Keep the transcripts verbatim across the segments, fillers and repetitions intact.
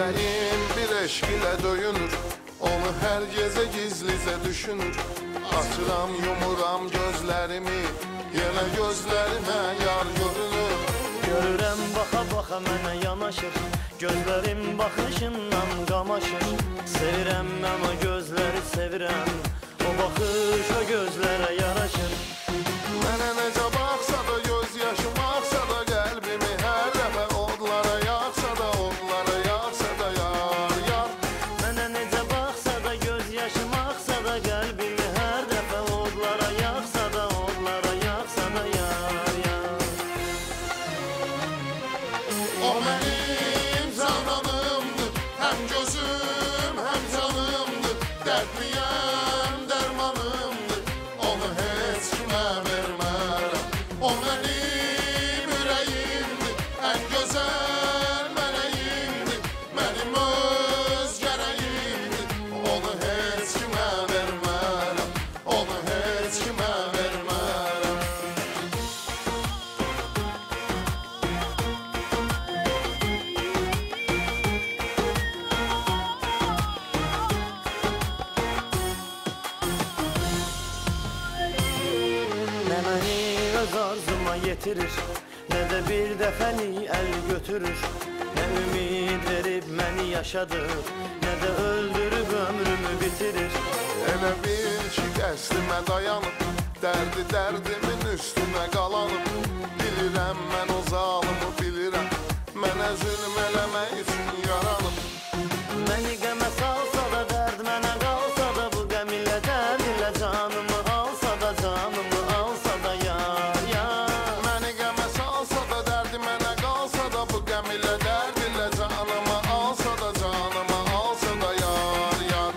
Ürəyim bir eşq ilə döyünür, onu hər gecə gizlicə düşünür. Açıram, yumuram gözlərimi, yenə gözlərimə yar görünür. Görürəm baxa-baxa mənə yanaşır, gözlərim baxışından qamaşır. Sevirəm mən o gözləri sevirəm, o baxış o gözlərə yaraşır. Mənə necə baxsa da göz yaşım axsa da qəlbimi hər dəfə odlara yaxsa da odlara yaxsa da yar yar. Mənə necə baxsa da göz yaşım axsa da qəlbimi hər dəfə odlara yaxsa da odlara yaxsa da yar yar. O mənim cananımdır, həm gözüm həm canımdır. Dərdliyəm dərmanımdır, onu heç kimə vermərəm. O mənim ürəyimdir, ən gözəl mələyimdir. Mənim öz gərəyimdir, onu heç kimə vermərəm. Onu heç kimə vermərəm. Nə məni öz arzuma yetirir, nə də bir dəfəlik əl götürür. Nə ümid verib məni yaşadır, nə də öldürüb ömrümü bitirir. Elə bil ki qəsdimə dayanıb, dərdi dərdimin üstünə qalanıb. Bilirəm mən o zalımı bilirəm, mənə zülm eləmək üçün yaranıb. Məni qəmə salsa da dərd mənə qalsa da, bu qəm ilə dərd ilə canımı alsa da canımı alsa da yar yar. Məni qəmə salsa da dərdi mənə qalsa da, bu qəm ilə dərd ilə canımı alsa da canımı alsa da yar yar.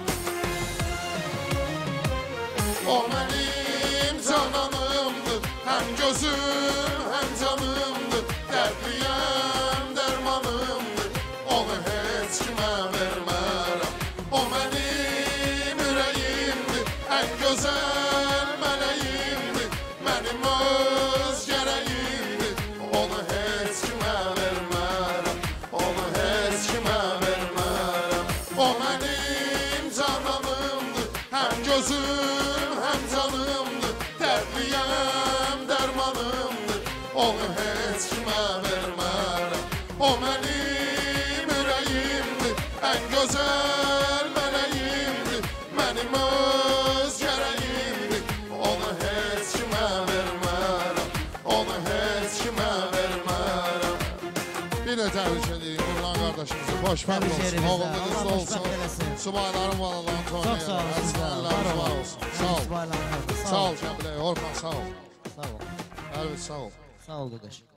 O mənim cananımdır, həm gözüm həm canımdır. Dərdliyəm dərmanımdır, onu heç kimə vermərəm. O mənim ürəyimdir, ən gözəl mələyimdir. Mənim öz gərəyimdir, onu heç kimə vermərəm. Onu heç kimə vermərəm. O mənim cananımdır, həm gözüm həm canımdır. Dərdliyəm dərmanımdır, onu heç kimə vermərəm. O mənim ürəyimdir, ən gözəl mələyimdir. Mənim öz gərəyimdir, onu heç kimə vermərəm. Onu heç kimə vermərəm. Bir də təbrik edirik Nurlan qardaşımızı. Xoşbəxt olsun, oğulunuz da olsun. Subayların valalarını toynayın. Çox sağ olun. Əsgərləriniz var olsun. Sağ ol. Subaylarınız. Sağ ol Cəmilə, Orxan sağ ol. Sağ ol. Əlbəttə sağ ol. Sağ ol qardaş.